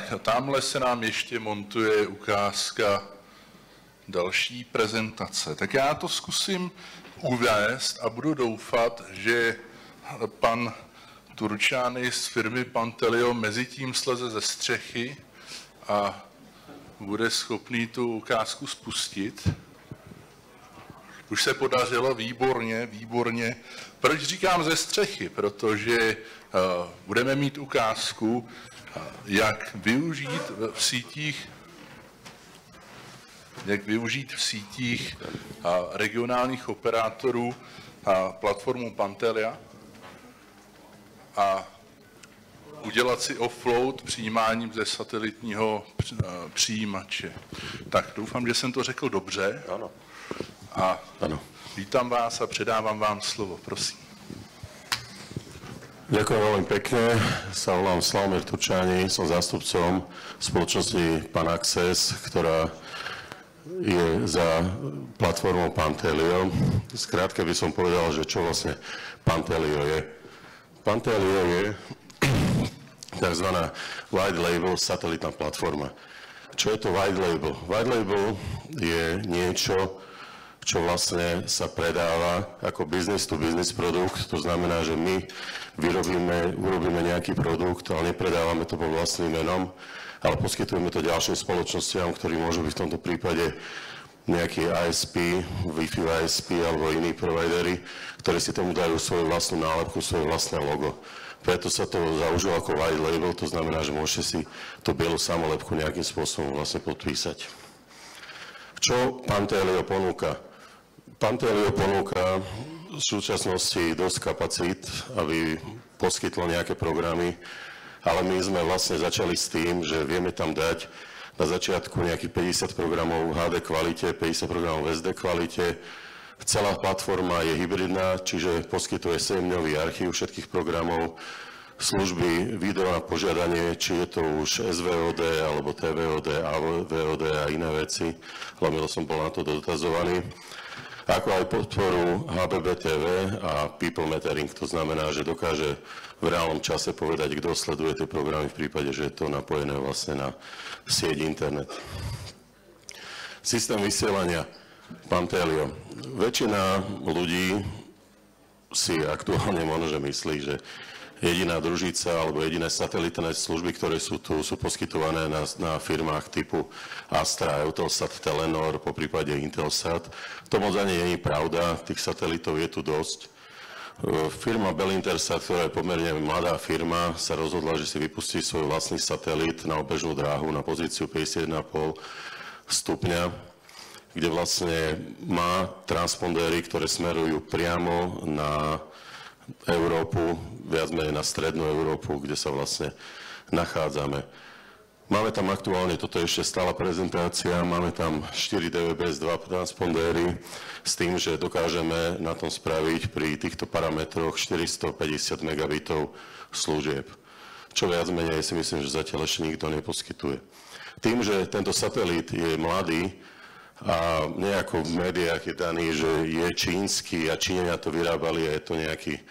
tamhle se nám ještě montuje ukázka další prezentace. Tak já to zkusím uvést a budu doufat, že pan Turčány z firmy Pantelio mezitím sleze ze střechy a bude schopný tu ukázku spustit. Už se podařilo, výborně, výborně. Proč říkám ze střechy? Protože budeme mít ukázku, jak využít v sítích regionálních operátorů platformu Pantelia a udělat si offload přijímáním ze satelitního přijímače. Tak doufám, že jsem to řekl dobře. Ano. Ano. Vítám vás a předávám vám slovo, prosím. Ďakujem veľmi pekne. Sa volám Slavomír Turčáni, som zástupcom spoločnosti Panaccess, ktorá je za platformou Pantelio. Skrátke by som povedal, že čo vlastne Pantelio je. Pantelio je tzv. White Label satelitná platforma. Čo je to White Label? White Label je niečo, čo vlastne sa predáva ako business-to-business produkt. To znamená, že my urobíme nejaký produkt, ale nepredávame to pod vlastným menom, ale poskytujeme to ďalším spoločnostiam, ktorí môžu byť v tomto prípade nejaký ISP, Wi-Fi ISP alebo iní providery, ktorí si tomu dajú svoju vlastnú nálepku, svoje vlastné logo. Preto sa to zaužilo ako white label, to znamená, že môžete si tú bielu samolepku nejakým spôsobom vlastne podpísať. Čo Pantelio ponúka? Pantelio ponúka v súčasnosti dosť kapacít, aby poskytlo nejaké programy, ale my sme vlastne začali s tým, že vieme tam dať na začiatku nejakých 50 programov v HD kvalite, 50 programov v SD kvalite. Celá platforma je hybridná, čiže poskytuje 7-dňový archív všetkých programov, služby, video na požiadanie, či je to už SVOD, alebo TVOD, AVOD a iné veci, hlavne som bol na to dotazovaný. Ako aj podporu HBBTV a People Metering, to znamená, že dokáže v reálnom čase povedať, kto sleduje tie programy v prípade, že je to napojené vlastne na sieť internet. Systém vysielania Pantelio. Väčšina ľudí si aktuálne možno myslí, že jediná družica alebo jediné satelitné služby, ktoré sú tu, sú poskytované na firmách typu Astra, Eutelsat, Telenor, po prípade Intelsat. To moc ani nie je pravda, tých satelitov je tu dosť. Firma Bellintersat, ktorá je pomerne mladá firma, sa rozhodla, že si vypustí svoj vlastný satelit na obežnú dráhu na pozíciu 51,5 stupňa, kde vlastne má transpondéry, ktoré smerujú priamo na Európu, viac menej na strednú Európu, kde sa vlastne nachádzame. Máme tam aktuálne, toto je ešte stála prezentácia, máme tam 4 DVB-S 2 transpondéry s tým, že dokážeme na tom spraviť pri týchto parametroch 450 megabitov služieb. Čo viac menej si myslím, že zatiaľ ešte nikto neposkytuje. Tým, že tento satelit je mladý, a nejako v médiách je daný, že je čínsky a Číňania to vyrábali a je to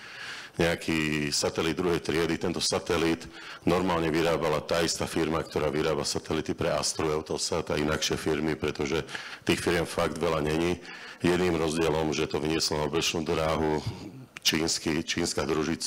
nejaký satelit druhej triedy. Tento satelit normálne vyrábala tá istá firma, ktorá vyrába satelity pre Astru, Eutelsat a inakšie firmy, pretože tých firiem fakt veľa není. Jedným rozdielom, že to vynieslo na obežnú dráhu čínska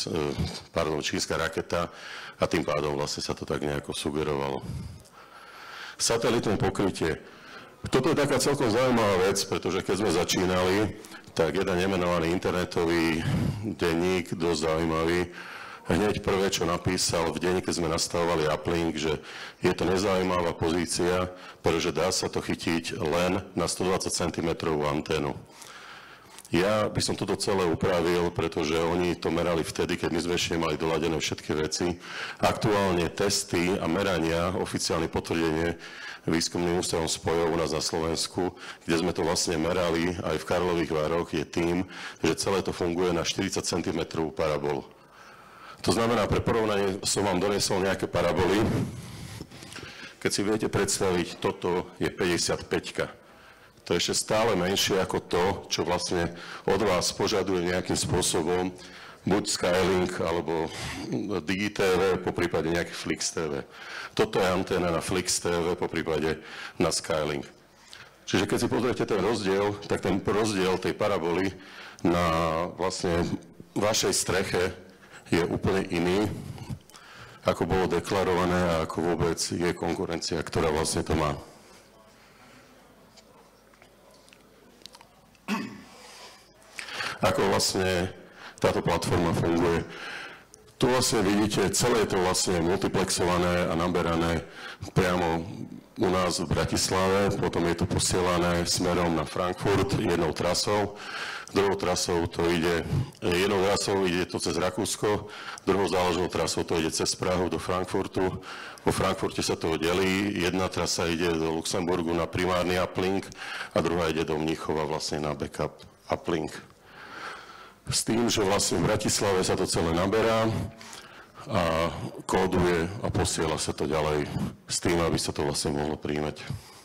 raketa a tým pádom vlastne sa to tak nejako sugerovalo. Satelitné pokrytie. Toto je taká celkom zaujímavá vec, pretože keď sme začínali, tak jeden nemenovaný internetový denník, dosť zaujímavý, hneď prvé, čo napísal v deň, keď sme nastavovali uplink, že je to nezaujímavá pozícia, pretože dá sa to chytiť len na 120 cm anténu. Ja by som toto celé upravil, pretože oni to merali vtedy, keď my sme ešte mali doladené všetky veci. Aktuálne testy a merania, oficiálne potvrdenie Výskumným ústavom spojov u nás na Slovensku, kde sme to vlastne merali aj v Karlových Vároch, je tým, že celé to funguje na 40 cm parabolu. To znamená, pre porovnanie som vám donesol nejaké paraboly. Keď si viete predstaviť, toto je 55-ka. To je ešte stále menšie ako to, čo vlastne od vás požaduje nejakým spôsobom buď Skylink, alebo DigiTV, po prípade nejaký Flix TV. Toto je anténa na Flix TV, po prípade na Skylink. Čiže keď si pozriete ten rozdiel, tak ten rozdiel tej paraboly na vlastne vašej streche je úplne iný, ako bolo deklarované a ako vôbec je konkurencia, ktorá vlastne to má. Ako vlastne táto platforma funguje. Tu vlastne vidíte, celé je to vlastne multiplexované a naberané priamo u nás v Bratislave, potom je to posielané smerom na Frankfurt jednou trasou. Druhou trasou to ide, jednou trasou ide to cez Rakúsko, druhou záložnou trasou to ide cez Prahu do Frankfurtu. Po Frankfurte sa to delí, jedna trasa ide do Luxemburgu na primárny uplink a druhá ide do Mníchova vlastne na backup uplink. S tým, že vlastne v Bratislave sa to celé naberá a kóduje a posiela sa to ďalej s tým, aby sa to vlastne mohlo prijímať.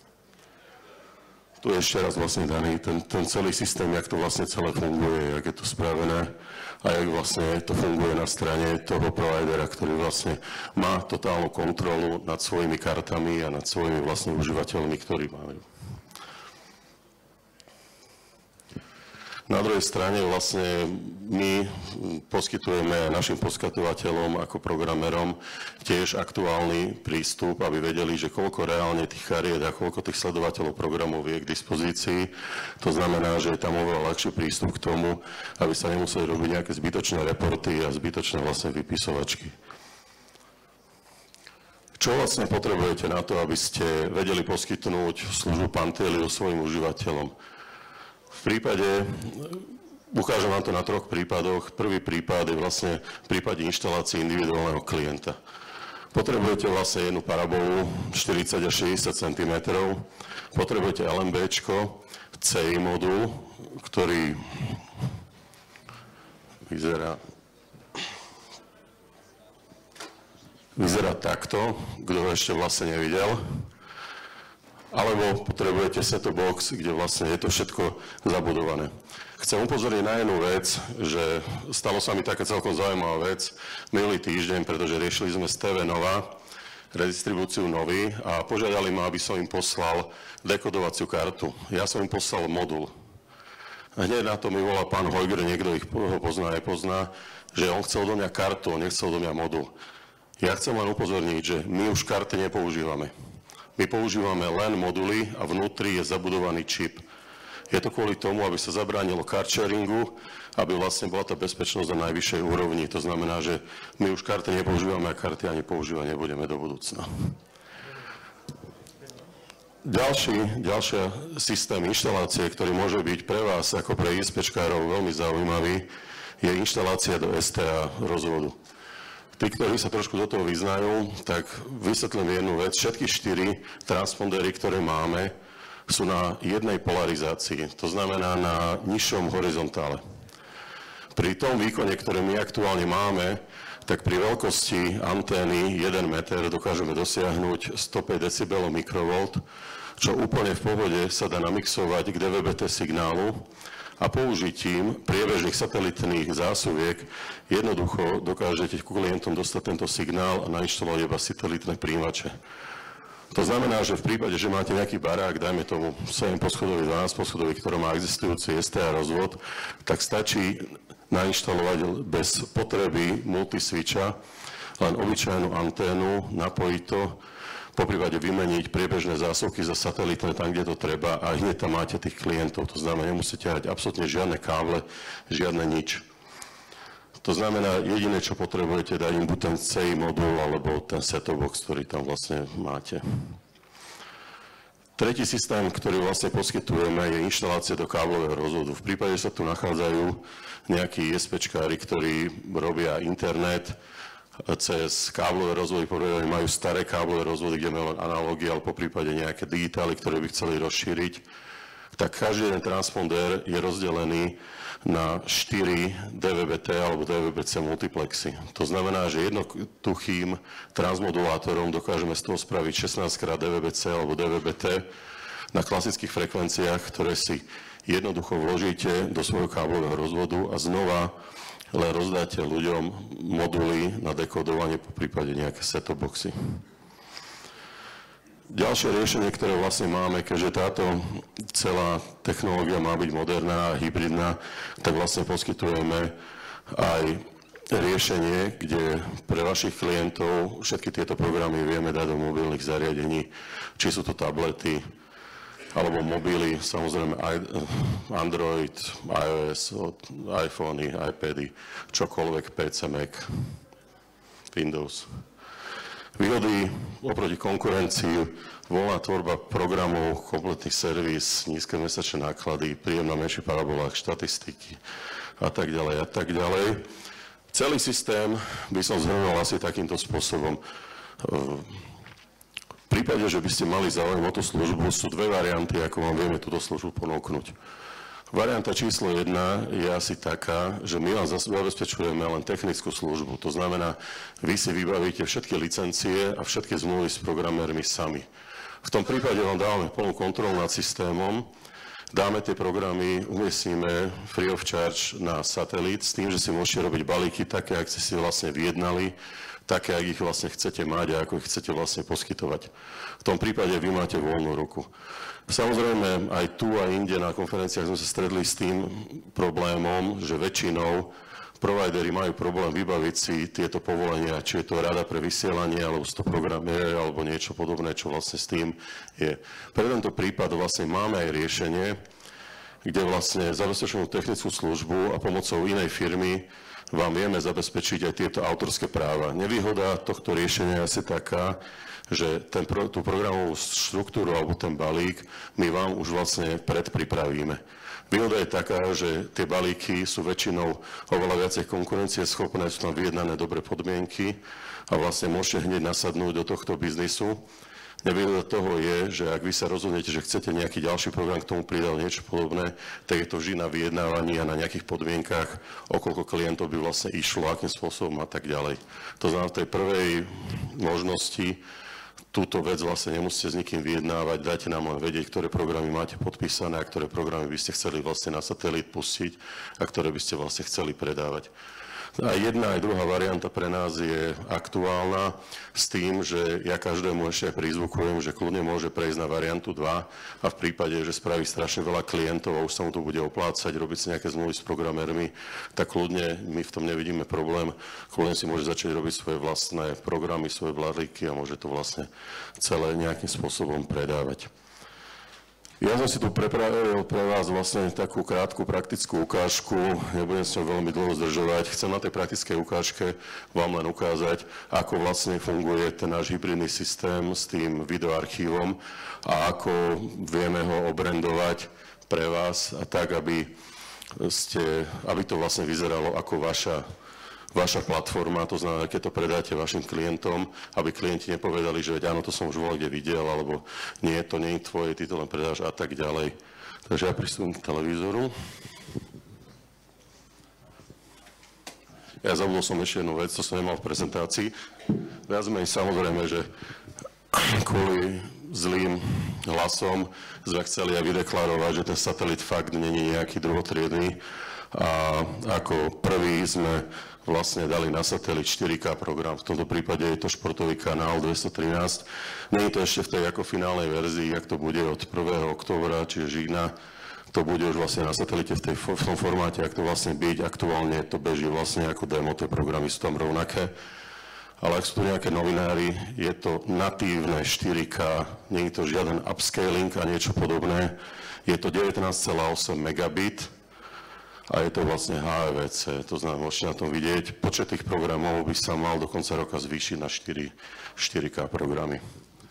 Tu je ešte raz vlastne daný ten celý systém, jak to vlastne celé funguje, jak je to spravené a jak vlastne to funguje na strane toho providera, ktorý vlastne má totálnu kontrolu nad svojimi kartami a nad svojimi vlastne užívateľmi, ktorí majú. Na druhej strane vlastne my poskytujeme našim poskytovateľom ako programerom tiež aktuálny prístup, aby vedeli, že koľko reálne tých kariet a koľko tých sledovateľov programov je k dispozícii. To znamená, že je tam oveľa ľahší prístup k tomu, aby sa nemuseli robiť nejaké zbytočné reporty a zbytočné vlastne vypisovačky. Čo vlastne potrebujete na to, aby ste vedeli poskytnúť službu Pantelio svojim užívateľom? V prípade, ukážem vám to na 3 prípadoch. Prvý prípad je vlastne v prípade inštalácie individuálneho klienta. Potrebujete vlastne jednu parabolu 40 až 60 cm, potrebujete LMBčko, CI modul, ktorý vyzerá takto, kto ho ešte vlastne nevidel. Alebo potrebujete set-top box, kde vlastne je to všetko zabudované. Chcem upozorniť na jednu vec, že stalo sa mi taká celkom zaujímavá vec minulý týždeň, pretože riešili sme z TV Nova redistribúciu Novy a požiadali ma, aby som im poslal dekodovaciu kartu. Ja som im poslal modul. A hneď na to mi volá pán Hojger, niekto ich ho pozná, nepozná, že on chcel do mňa kartu, on nechcel do mňa modul. Ja chcem len upozorniť, že my už karty nepoužívame. My používame len moduly a vnútri je zabudovaný čip. Je to kvôli tomu, aby sa zabránilo card sharingu, aby vlastne bola tá bezpečnosť na najvyššej úrovni. To znamená, že my už karty nepoužívame a karty ani používať nebudeme do budúcna. Ďalšia systém inštalácie, ktorý môže byť pre vás ako pre ISPčkárov veľmi zaujímavý, je inštalácia do STA rozvodu. Tí, ktorí sa trošku do toho vyznajú, tak vysvetlím jednu vec. Všetky 4 transpondery, ktoré máme, sú na jednej polarizácii, to znamená na nižšom horizontále. Pri tom výkone, ktoré my aktuálne máme, tak pri veľkosti antény 1 meter dokážeme dosiahnuť 105 decibelov mikrovolt, čo úplne v pohode sa dá namixovať k DVB-T signálu, a použitím priebežných satelitných zásuviek jednoducho dokážete ku klientom dostať tento signál a nainštalovať iba satelitné príjimače. To znamená, že v prípade, že máte nejaký barák, dajme tomu 7-poschodový, 12-poschodový, ktorý má existujúci STA rozvod, tak stačí nainštalovať bez potreby multiswitcha len obyčajnú anténu, napojiť to, poprípade vymeniť priebežné zásuvky za satelitné tam, kde to treba a hneď tam máte tých klientov. To znamená, nemusíte mať absolútne žiadne káble, žiadne nič. To znamená, jediné, čo potrebujete, dať im buď ten CI modul alebo ten set-top box, ktorý tam vlastne máte. Tretí systém, ktorý vlastne poskytujeme, je inštalácia do káblového rozvodu. V prípade, že sa tu nachádzajú nejakí ISPčkári, ktorí robia internet, cez káblové rozvody, majú staré káblové rozvody, kde majú len analógie, ale poprípade nejaké digitály, ktoré by chceli rozšíriť, tak každý jeden transponder je rozdelený na 4 DVB-T alebo DVB-C multiplexy. To znamená, že jednoduchým transmodulátorom dokážeme z toho spraviť 16x DVB-C alebo DVB-T na klasických frekvenciách, ktoré si jednoducho vložíte do svojho káblového rozvodu a znova len rozdáte ľuďom moduly na dekodovanie, po prípade nejaké set-top boxy. Ďalšie riešenie, ktoré vlastne máme, keďže táto celá technológia má byť moderná a hybridná, tak vlastne poskytujeme aj riešenie, kde pre vašich klientov všetky tieto programy vieme dať do mobilných zariadení, či sú to tablety, alebo mobily, samozrejme Android, iOS, iPhony, iPady, čokoľvek, PC, Mac, Windows. Výhody oproti konkurencii, voľná tvorba programov, kompletný servis, nízke mesačné náklady, príjem na menších parabolách, štatistiky a tak ďalej a tak ďalej. Celý systém by som zhrnul asi takýmto spôsobom. V prípade, že by ste mali záujem o tú službu, sú dve varianty, ako vám vieme túto službu ponúknuť. Varianta číslo 1 je asi taká, že my vám zabezpečujeme len technickú službu. To znamená, vy si vybavíte všetky licencie a všetky zmluvy s programérmi sami. V tom prípade vám dávame plnú kontrolu nad systémom, dáme tie programy, umiestníme free of charge na satelit s tým, že si môžete robiť balíky také, ak ste si vlastne vyjednali, také, ak ich vlastne chcete mať a ako ich chcete vlastne poskytovať. V tom prípade vy máte voľnú ruku. Samozrejme, aj tu a inde na konferenciách sme sa stretli s tým problémom, že väčšinou provideri majú problém vybaviť si tieto povolenia, či je to rada pre vysielanie, alebo sú to programier, alebo niečo podobné, čo vlastne s tým je. Pre tento prípad vlastne máme aj riešenie, kde vlastne zabezpečujeme technickú službu a pomocou inej firmy vám vieme zabezpečiť aj tieto autorské práva. Nevýhoda tohto riešenia je asi taká, že tú programovú štruktúru alebo ten balík my vám už vlastne predpripravíme. Výhoda je taká, že tie balíky sú väčšinou oveľa viacej konkurencieschopné, sú tam vyjednané dobré podmienky a vlastne môžete hneď nasadnúť do tohto biznisu. Nevýhoda toho je, že ak vy sa rozhodnete, že chcete nejaký ďalší program k tomu pridať niečo podobné, tak je to vždy na vyjednávaní a na nejakých podmienkach, o koľko klientov by vlastne išlo, akým spôsobom a tak ďalej. To znamená, v tej prvej možnosti túto vec vlastne nemusíte s nikým vyjednávať, dajte nám len vedieť, ktoré programy máte podpísané a ktoré programy by ste chceli vlastne na satelit pustiť a ktoré by ste vlastne chceli predávať. A jedna aj druhá varianta pre nás je aktuálna s tým, že ja každému ešte prizvukujem, že kľudne môže prejsť na variantu 2 a v prípade, že spraví strašne veľa klientov a už sa mu to bude oplácať, robiť si nejaké zmluvy s programérmi, tak kľudne my v tom nevidíme problém. Kľudne si môže začať robiť svoje vlastné programy, svoje balíky a môže to vlastne celé nejakým spôsobom predávať. Ja som si tu pripravil pre vás vlastne takú krátku praktickú ukážku, nebudem s ňou veľmi dlho zdržovať. Chcem na tej praktickej ukážke vám len ukázať, ako vlastne funguje ten náš hybridný systém s tým videoarchívom a ako vieme ho obrandovať pre vás a tak, aby to vlastne vyzeralo ako vaša platforma, to znamená, keď to predáte vašim klientom, aby klienti nepovedali, že áno, to som už kde videl, alebo nie, to nie je tvoje, ty to len predáš a tak ďalej. Takže ja pristúpim k televízoru. Ja zabudol som ešte jednu vec, to som nemal v prezentácii. Viac menej samozrejme, že kvôli zlým hlasom sme chceli aj vydeklarovať, že ten satelit fakt nie je nejaký druhotriedny. A ako prvý sme vlastne dali na satelit 4K program. V tomto prípade je to športový kanál 213. Nie je to ešte v tej ako finálnej verzii, jak to bude od 1. októbra, čiže žína. To bude už vlastne na satelite v tom formáte, ak to vlastne byť. Aktuálne to beží vlastne ako demo, tie programy sú tam rovnaké. Ale ak sú tu nejaké novinári, je to natívne 4K, nie je to žiaden upscaling a niečo podobné. Je to 19,8 megabit. A je to vlastne HEVC, to znamená, môžete na tom vidieť, počet tých programov by sa mal do konca roka zvýšiť na 4K programy.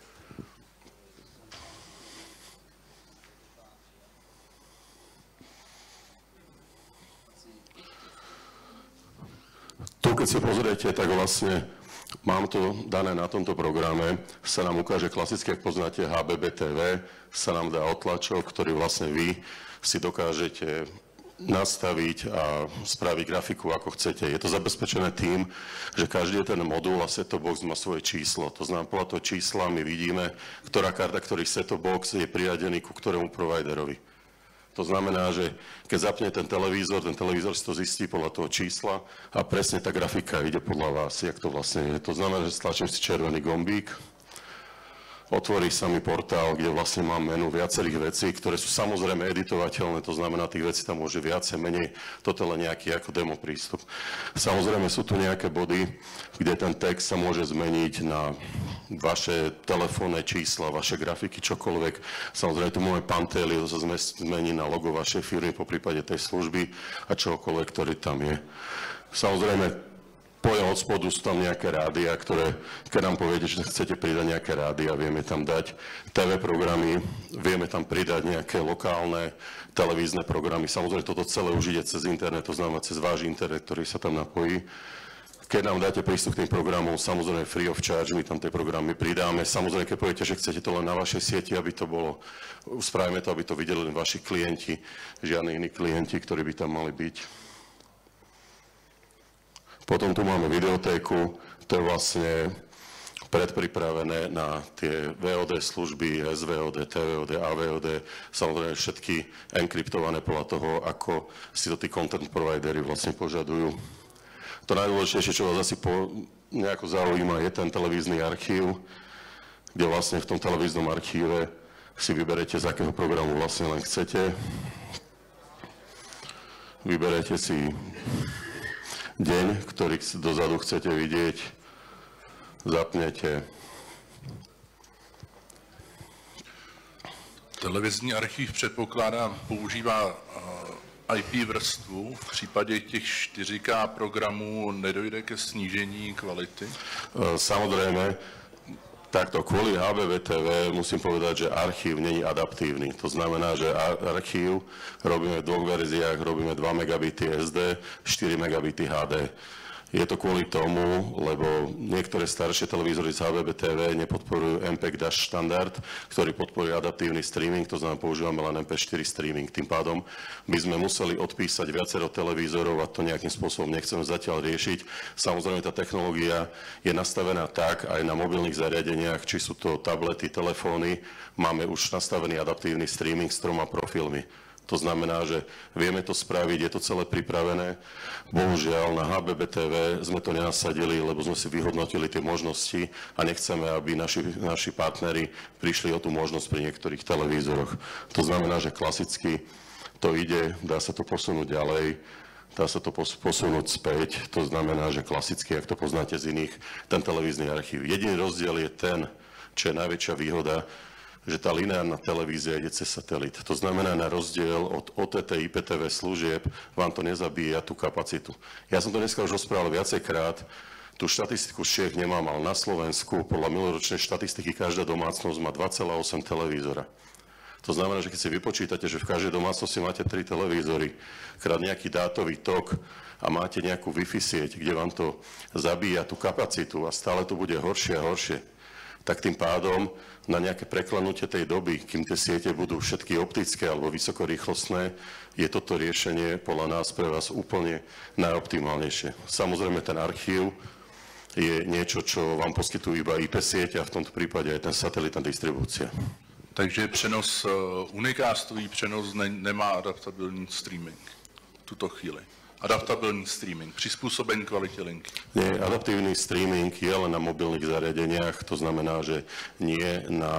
Tu, keď si pozriete, tak vlastne mám to dané na tomto programe, sa nám ukáže klasicky, ak poznáte HBB TV, sa nám dá otlačok, ktorý vlastne vy si dokážete nastaviť a spraviť grafiku, ako chcete. Je to zabezpečené tým, že každý ten modul a set-top box má svoje číslo. To znamená, podľa toho čísla my vidíme, ktorá karta, ktorý set-top box je priradený ku ktorému providerovi. To znamená, že keď zapne ten televízor si to zistí podľa toho čísla a presne tá grafika ide podľa vás, jak to vlastne je. To znamená, že stlačím si červený gombík, otvorí sa mi portál, kde vlastne mám menu viacerých vecí, ktoré sú samozrejme editovateľné, to znamená, tých vecí tam môže viacej, menej, toto len nejaký ako demo prístup. Samozrejme sú tu nejaké body, kde ten text sa môže zmeniť na vaše telefónne čísla, vaše grafiky, čokoľvek. Samozrejme tu máme Pantelio, to sa zmení na logo vašej firmy, po prípade tej služby a čokoľvek, ktorý tam je. Samozrejme, od spodu sú tam nejaké rádia, ktoré, keď nám poviete, že chcete pridať nejaké rádia, vieme tam dať TV programy, vieme tam pridať nejaké lokálne televízne programy. Samozrejme, toto celé už ide cez internet, to znamená cez váš internet, ktorý sa tam napojí. Keď nám dáte prístup k tým programom, samozrejme free of charge, my tam tie programy pridáme. Samozrejme, keď poviete, že chcete to len na vašej sieti, aby to bolo, spravíme to, aby to videli len vaši klienti, žiadni iní klienti, ktorí by tam mali byť. Potom tu máme videotéku, to je vlastne predpripravené na tie VOD služby, SVOD, TVOD, AVOD, samozrejme všetky enkryptované podľa toho, ako si to tí content providery vlastne požadujú. To najdôležitejšie, čo vás asi nejako zaujíma, je ten televízny archív, kde vlastne v tom televíznom archíve si vyberete, z akého programu vlastne len chcete. Vyberete si deň, ktorý dozadu chcete vidieť, zapnete. Televizní archív předpokládám, používá IP vrstvu. V případě těch 4K programů nedojde ke snížení kvality? Samozrejme, takto kvôli HBBTV musím povedať, že archív není adaptívny. To znamená, že archív robíme v dvoch verziách, robíme 2 megabity SD, 4 megabity HD. Je to kvôli tomu, lebo niektoré staršie televízory z HBBTV nepodporujú MPEG-DASH štandard, ktorý podporuje adaptívny streaming, to znamená, používame len MP4 streaming. Tým pádom by sme museli odpísať viacero televízorov a to nejakým spôsobom nechceme zatiaľ riešiť. Samozrejme, tá technológia je nastavená tak aj na mobilných zariadeniach, či sú to tablety, telefóny, máme už nastavený adaptívny streaming s 3 profilmi. To znamená, že vieme to spraviť, je to celé pripravené. Bohužiaľ, na HBBTV sme to nenasadili, lebo sme si vyhodnotili tie možnosti a nechceme, aby naši partneri prišli o tú možnosť pri niektorých televízoroch. To znamená, že klasicky to ide, dá sa to posunúť ďalej, dá sa to posunúť späť. To znamená, že klasicky, ak to poznáte z iných, ten televízny archív. Jediný rozdiel je ten, čo je najväčšia výhoda, že tá lineárna televízia ide cez satelit. To znamená, na rozdiel od OTT IPTV služieb vám to nezabíja tú kapacitu. Ja som to dneska už rozprával viacejkrát, tú štatistiku z Čiech nemám, ale na Slovensku podľa minuloročnej štatistiky každá domácnosť má 2,8 televízora. To znamená, že keď si vypočítate, že v každej domácnosti máte 3 televízory, krát nejaký dátový tok a máte nejakú Wi-Fi sieť, kde vám to zabíja tú kapacitu a stále to bude horšie a horšie, tak tým pádom na nejaké preklenutie tej doby, kým tie siete budú všetky optické alebo vysokorýchlostné, je toto riešenie podľa nás pre vás úplne najoptimálnejšie. Samozrejme, ten archív je niečo, čo vám poskytujú iba IP sieť a v tomto prípade aj ten satelitná distribúcia. Takže přenos, unikástový přenos nemá adaptabilní streaming v tuto chvíli. Adaptabilní streaming, prispôsobený kvalite linky. Nie, adaptívny streaming je len na mobilných zariadeniach, to znamená, že nie na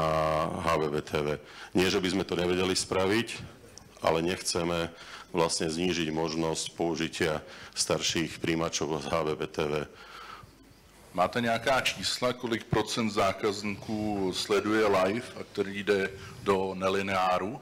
HBBTV. Nie, že by sme to nevedeli spraviť, ale nechceme vlastne znížiť možnosť použitia starších príjimačov z HBBTV. Máte nějaká čísla, kolik procent zákazníků sleduje live a který jde do nelineáru?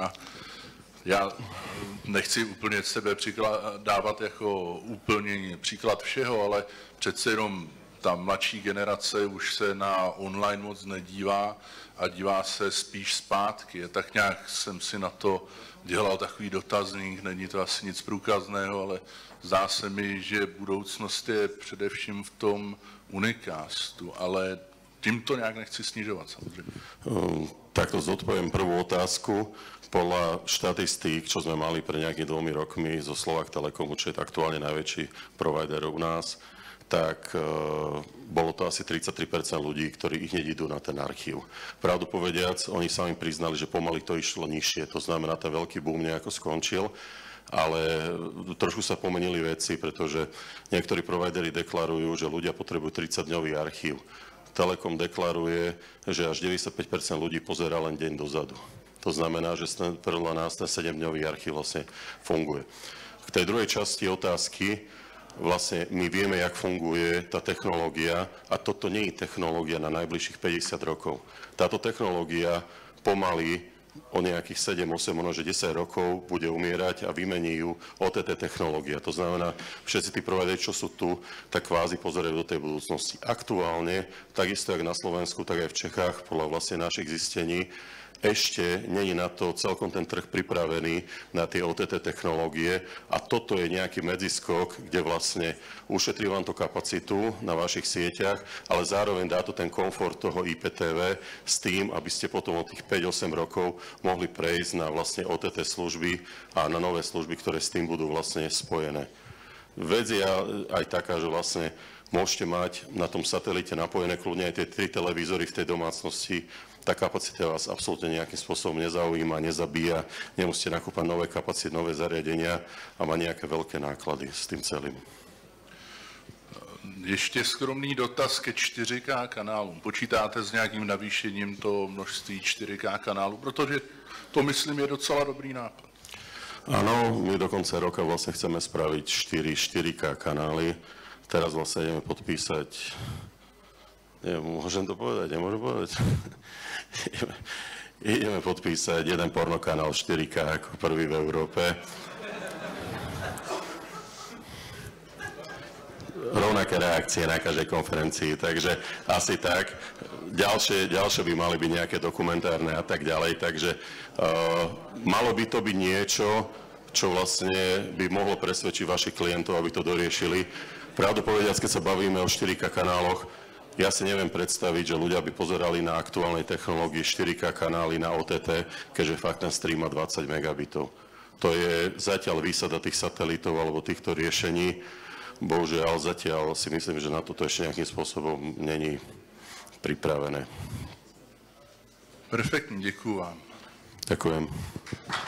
Já nechci úplně sebe dávat jako úplný příklad všeho, ale přece jenom ta mladší generace už se na online moc nedívá a dívá se spíš zpátky. Tak nějak jsem si na to dělal takový dotazník, není to asi nic průkazného, ale zdá se mi, že budoucnost je především v tom unikástu, ale tím to nějak nechci snižovat samozřejmě. Takto zodpoviem prvú otázku. Podľa štatistík, čo sme mali pre nejakými 2 rokmi zo Slovak Telekomu, čo je aktuálne najväčší provider u nás, tak bolo to asi 33% ľudí, ktorí hneď idú na ten archív. Pravdu povediac, oni sami priznali, že pomaly to išlo nižšie, to znamená, ten veľký boom nejako skončil, ale trošku sa pomenili veci, pretože niektorí provideri deklarujú, že ľudia potrebujú 30-dňový archív. Telekom deklaruje, že až 95% ľudí pozerá len deň dozadu. To znamená, že podľa nás ten 7-dňový archív vlastne funguje. K tej druhej časti otázky, vlastne my vieme, jak funguje tá technológia a toto nie je technológia na najbližších 50 rokov. Táto technológia pomaly o nejakých 7, 8, možno 10 rokov bude umierať a vymení ju OTT technológia. To znamená, všetci tí provideri, čo sú tu, tak kvázi pozerajú do tej budúcnosti. Aktuálne, takisto jak na Slovensku, tak aj v Čechách, podľa vlastne našich zistení, ešte nie je na to celkom ten trh pripravený na tie OTT technológie a toto je nejaký medziskok, kde vlastne ušetrí vám to kapacitu na vašich sieťach, ale zároveň dá to ten komfort toho IPTV s tým, aby ste potom od tých 5-8 rokov mohli prejsť na vlastne OTT služby a na nové služby, ktoré s tým budú vlastne spojené. Vec je aj taká, že vlastne môžete mať na tom satelite napojené kľudne aj tie 3 televízory v tej domácnosti. Tá kapacita vás absolútne nejakým spôsobom nezaujíma, nezabíja, nemusíte nakúpať nové kapacity, nové zariadenia a má nejaké veľké náklady s tým celým. Ještě skromný dotaz ke 4K kanálům. Počítáte s nějakým navýšením toho množství 4K kanálů? Protože to, myslím, je docela dobrý nápad. Áno, my do konca roka vlastne chceme spraviť 4K kanály. Teraz vlastne ideme podpísať, môžem to povedať, nemôžem povedať? Ideme podpísať jeden pornokanál 4K ako prvý v Európe. Rovnaké reakcie na každej konferencii, takže asi tak. Ďalšie by mali byť nejaké dokumentárne a tak ďalej, takže malo by to byť niečo, čo vlastne by mohlo presvedčiť vašich klientov, aby to doriešili. Pravdu povediac, keď sa bavíme o 4K kanáloch, ja si neviem predstaviť, že ľudia by pozerali na aktuálnej technológii 4K kanály na OTT, keďže fakt ten stream má 20 megabitov. To je zatiaľ výsada tých satelitov alebo týchto riešení. Bohužiaľ, zatiaľ si myslím, že na toto ešte nejakým spôsobom není pripravené. Perfektní, děkuju vám. Ďakujem.